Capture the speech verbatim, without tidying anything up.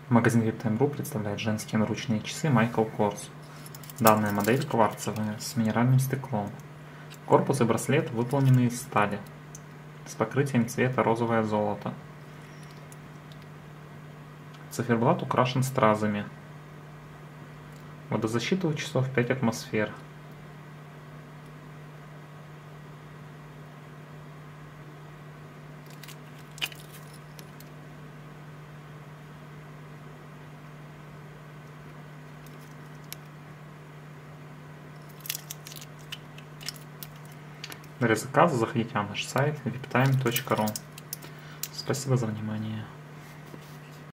Магазин Viptime точка ру представляет женские наручные часы Michael Kors. Данная модель кварцевая, с минеральным стеклом. Корпус и браслет выполнены из стали, с покрытием цвета розовое золото. Циферблат украшен стразами. Водозащита у часов пять атмосфер. Для заказа заходите на наш сайт виптайм точка ру. Спасибо за внимание.